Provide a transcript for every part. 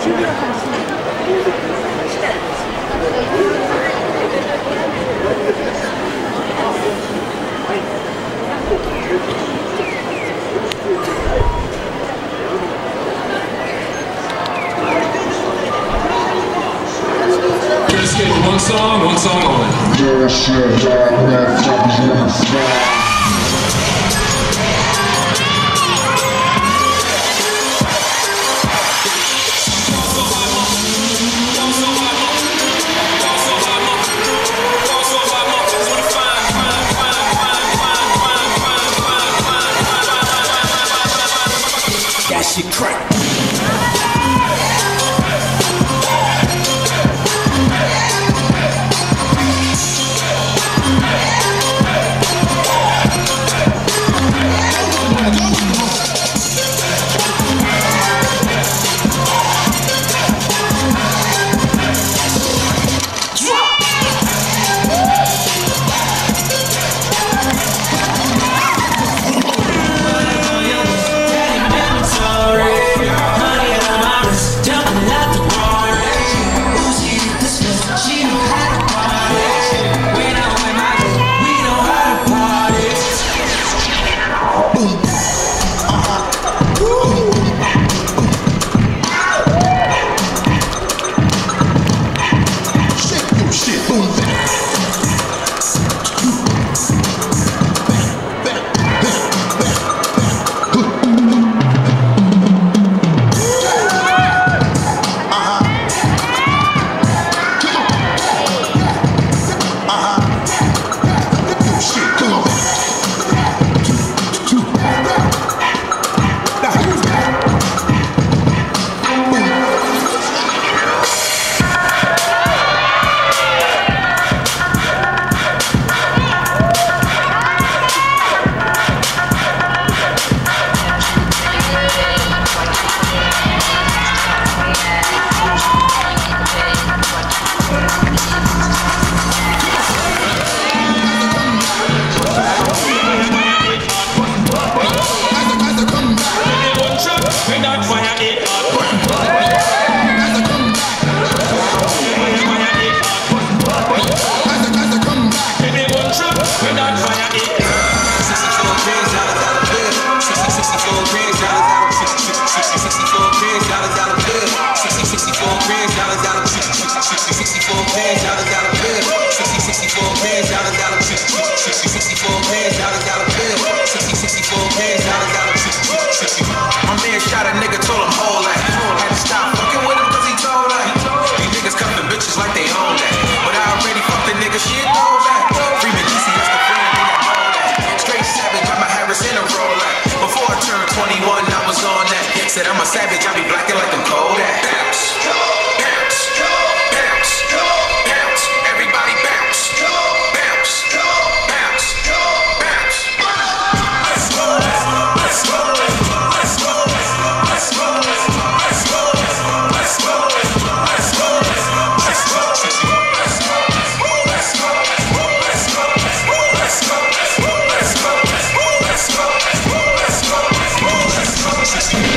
One song only. That shit crack. Said I'm a savage, I be blacking like them Kodak. Bounce, bounce, bounce, bounce. Everybody bounce, bounce, bounce, bounce. Let's go, let's go, let's go, let's go, let's go, let's go, let's go, let's go, let's go, let's go, let's go, let's go, let's go, let's go, let's go, let's go, let's go, let's go, let's go.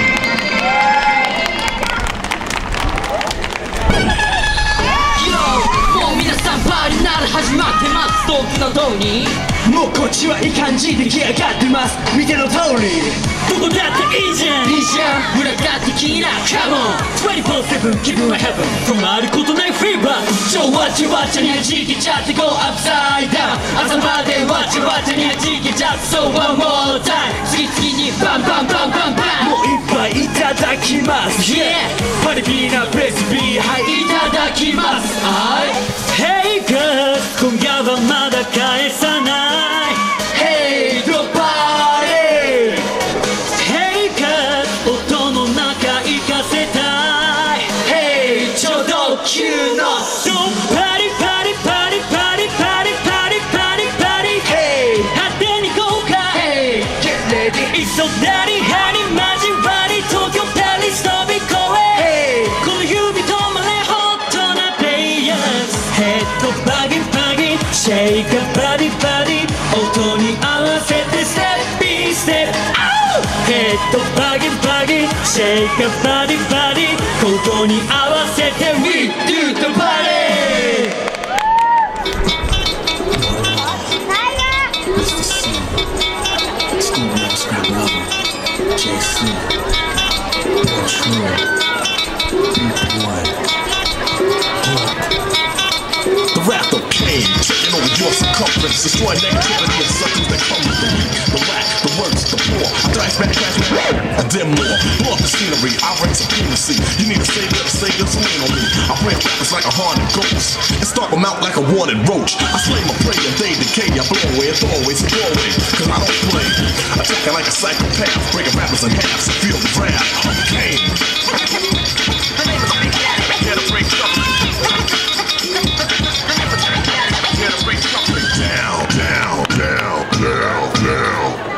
始まってます遠くの塔にもうこっちはいい感じで来上がってます見ての通りどこだっていいじゃんいいじゃん裏だって気にな Come on 24/7 気分は Heaven 止まることないフィーバー超わちゃわちゃに弾けちゃって Go upside down 朝までわちゃわちゃに弾けちゃって So one more time 次々にバンバンバンバンバンもう一杯いただきます Yeah パリピーなプレス B はいいただきます Hey girl 今夜はまだ返さない Hey ドパレ Hey girl 音の中行かせたい Hey 超ド級のドパリパリパリパリパリパリパリパリ Hey 果てに豪華 Hey get ready 磯だり歯に交わり東京パリス飛び越え Hey この指止まれホットなプレイヤーズヘッドバギバギシェイカバディバディ音に合わせてステッピーステップヘッドバギバギシシェイクバディバディここに合わせて We do the party JC, Control, Big One, the rapper came, taking over your circumference, destroying negativity and circles that come with the weak, the whack, the worst, the poor. I thrash back, I dim more, blow up the scenery, I reign supremacy. You need a savior to save your swing on me. I brand rappers like a haunted ghost, and stalk them out like a wanted roach. I slay my prey and they decay, I blow away and throw away, so throw away, cause I don't play. Attacking like a psychopath, breaking rappers in half, so feel the wrath. I'm Kane. Here to break something. Here to break something down, down, down, down, down.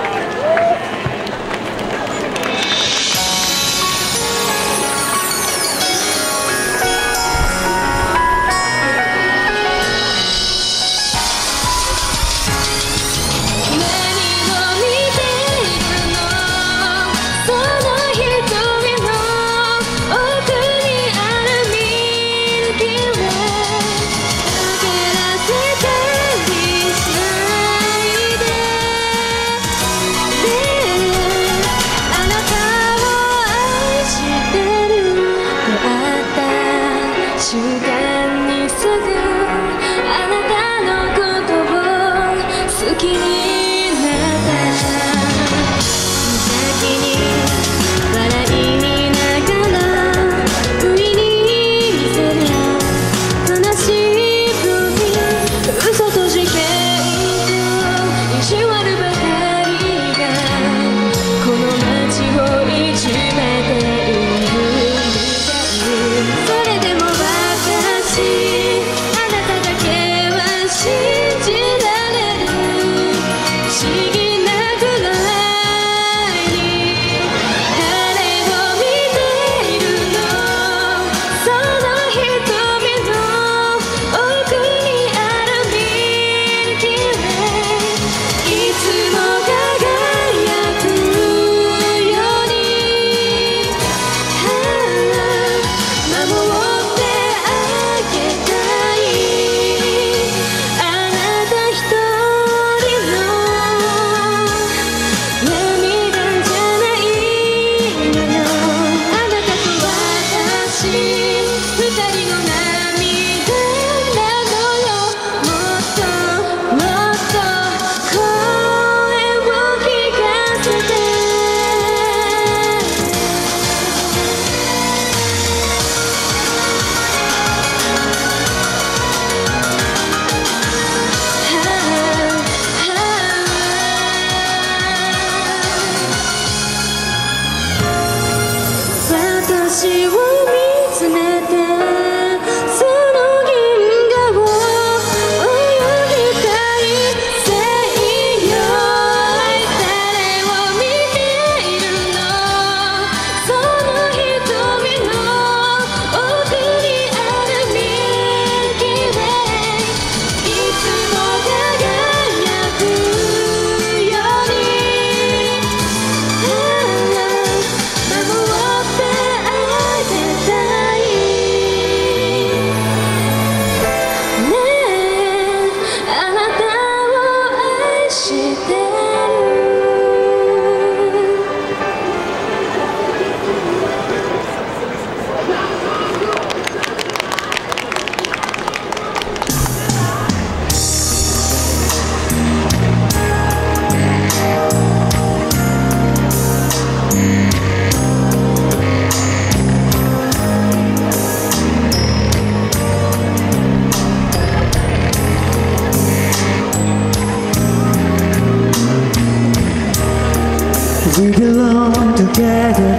We belong together,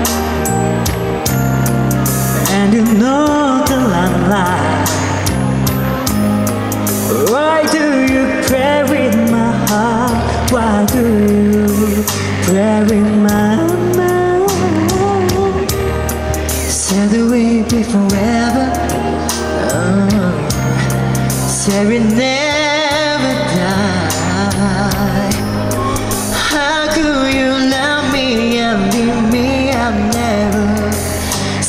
and you know the lie. Why do you play with my heart? Why do you play with my mind? Said we'll be forever, said we never die. How could you love me and leave me out?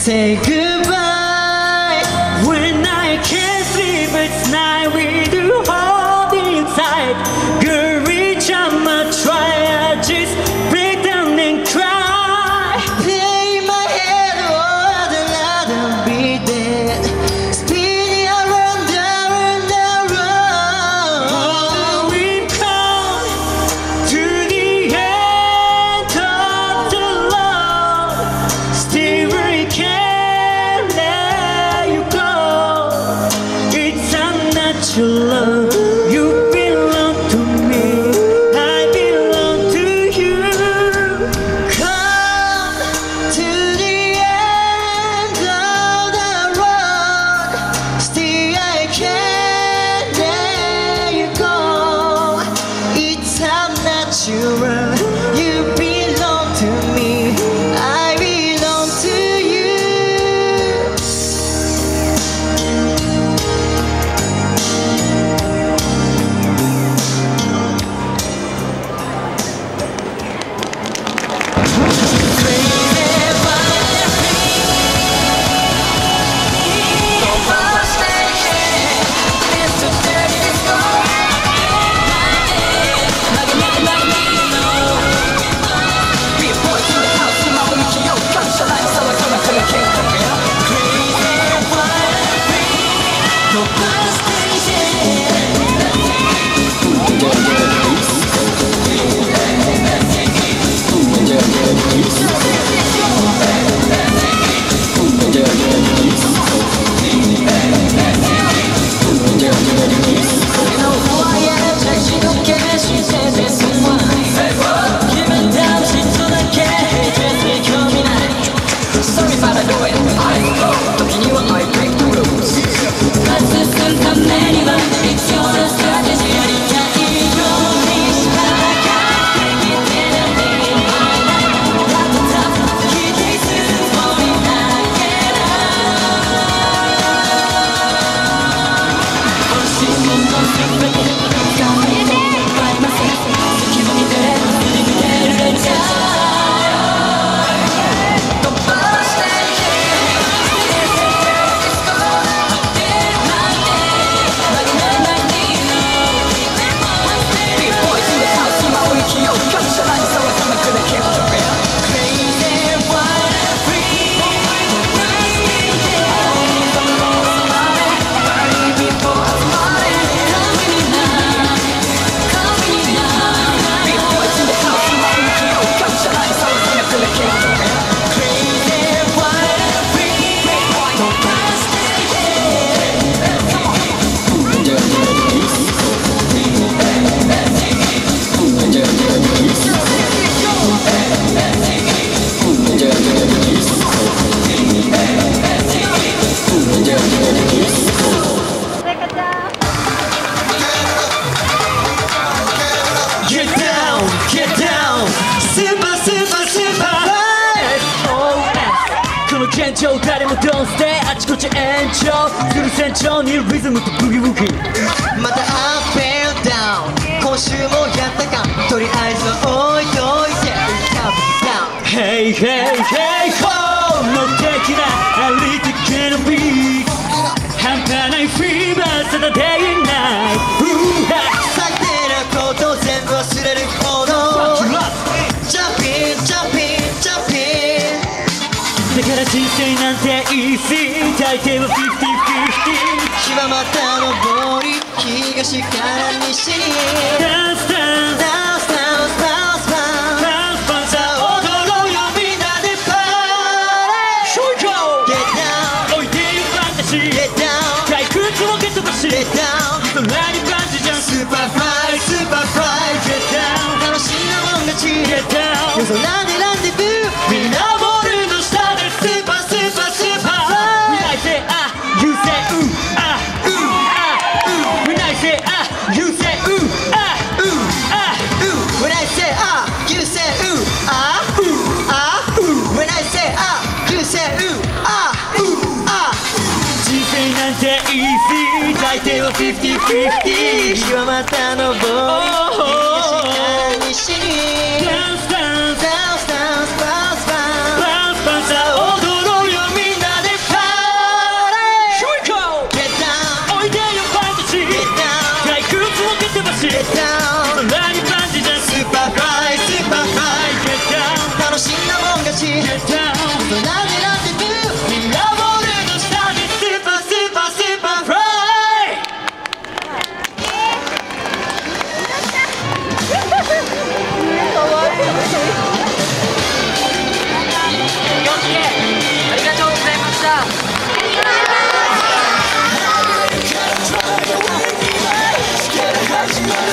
say goodbye. When I can't sleep at night with you holding inside. Girl, reach out my try, I just break down and cry. Play my head, oh, I'd rather be dead. Spinning around, around, around. Oh, we've come to the end of the road. Still we can't let you go. It's unnatural. You belong to me, I belong to you. Come to the end of the road. Still I can't let you go. It's unnatural. You belong to me, I belong to you. Get down, super, super, super SOS この現状誰も Don't stay あちこち延長する船長にリズムとブギブギまた Up and Down 今週もやったかとりあえず置いといて Count down Hey hey hey ho の的なありったけのビート半端ないフィーバーさだ Day and Night 最低なこと全部忘れるほど Jumping, jumping, jumping だから人生なんて easy 大抵は50-50 日はまた昇り東から西に Dance dance Bounce, bounce, bounce, bounce Bounce bounce さあ踊ろうよみんなでパーティー Show it go Get down 置いてよファンタジー Get down 退屈を蹴飛ばし Get down 空にバンジージャンプ Superfly, Superfly Get down 楽しいなもん勝ち Get down 夜空でランデブーみんなボールの下でスーパースーパースーパー When I say ah, you say ooh ah ooh ah ooh. When I say ah, you say ooh ah ooh ah ooh. When I say ah, you say ooh ah ooh ah ooh. When I say ah, you say ooh ah ooh ah. 人生なんて easy 大抵は50-50 日はまた昇り東から西に Dance dance Bounce, bounce, bounce, bounce bounce bounce さあ踊ろうよみんなち大人になってくミラーボールの下にスーパースーパースーパーフライありがとうございました。 始まる